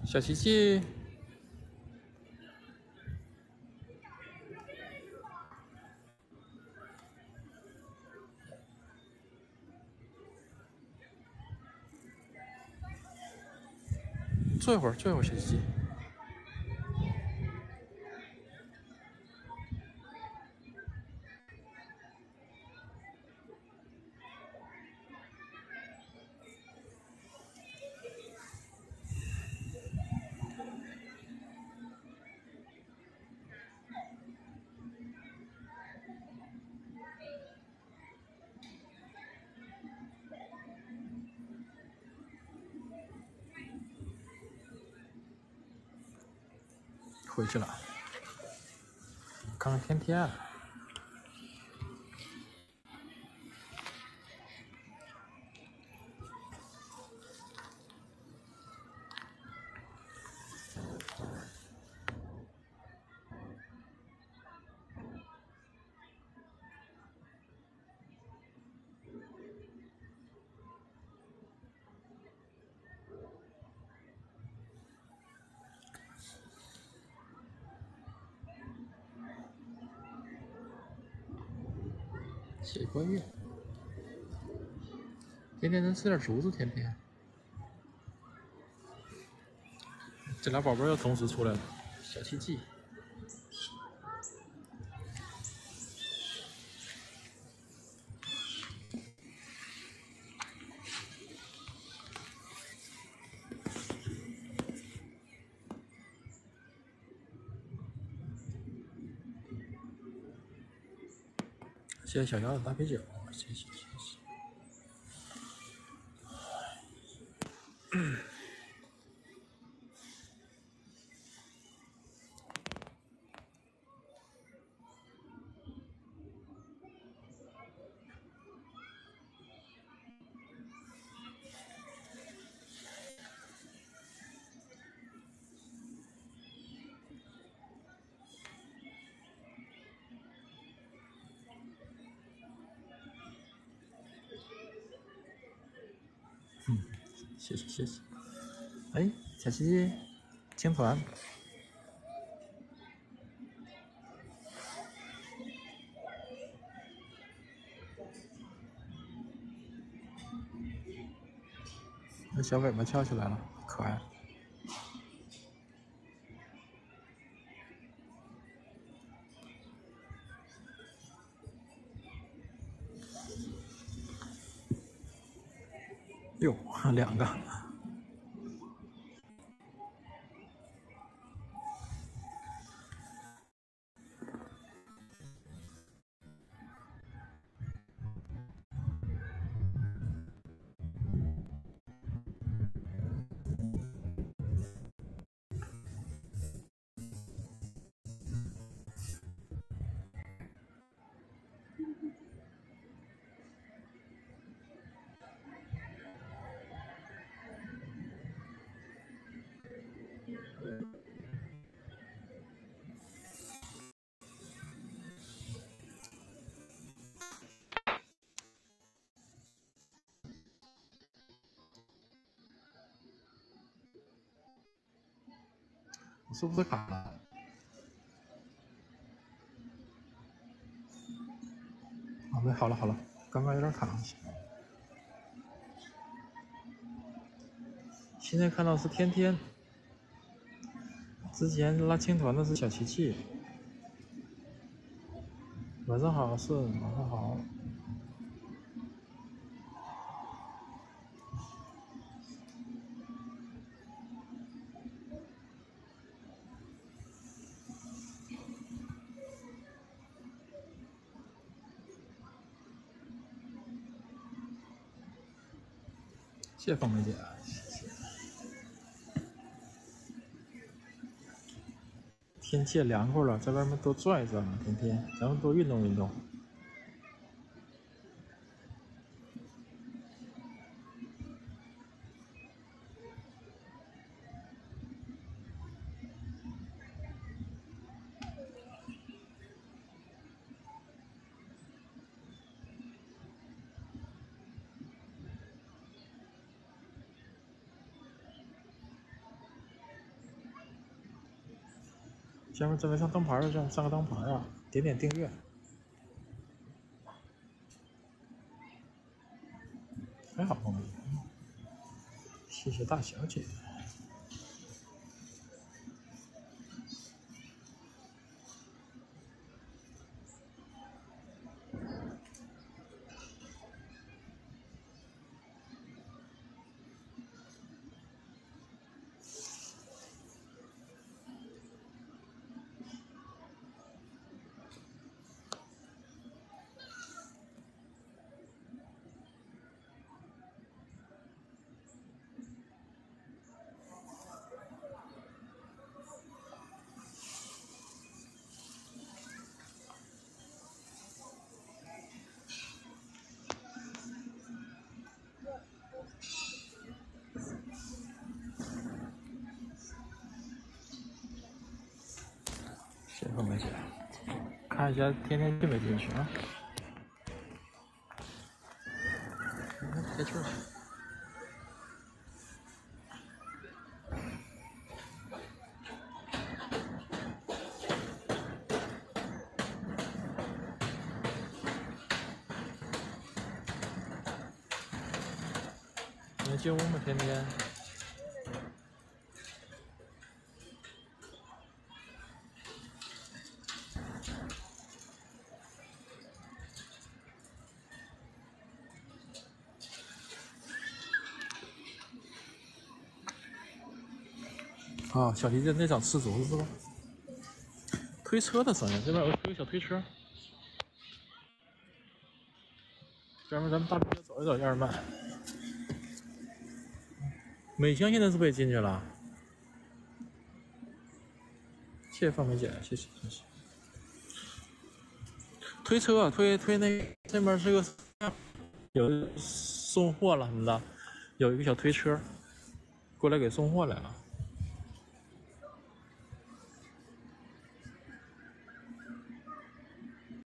小琪琪，坐一会儿，坐一会儿，小琪琪。回去了，看看天天。写过月，天天能吃点竹子，天天。这俩宝贝要同时出来了，小奇迹。谢谢小姚的大啤酒，谢谢谢谢。谢谢谢谢。哎，小琪琪，青团。那小尾巴翘起来了，可爱。哟，两个。是不是卡了？哦，没，好了好了，刚刚有点卡。现在看到是天天，之前拉青团的是小琪琪。晚上好，是晚上好。谢谢凤梅姐，谢谢。天气也凉快了，在外面多转一转嘛，天天，咱们多运动运动。 下面这边上灯牌了，这样上个灯牌啊，点点订阅。还好，谢谢大小姐。谢谢后面姐，看一下天天进没进去啊？别去了。你能进屋吗？天天？啊，小提琴那场吃足是吧？推车的声音，这边有个小推车。哥们，咱们大街走一走，家人们。美香现在是不是也进去了？谢谢范梅姐，谢谢谢谢。推车，推那这边是个有送货了什么的，有一个小推车过来给送货来了。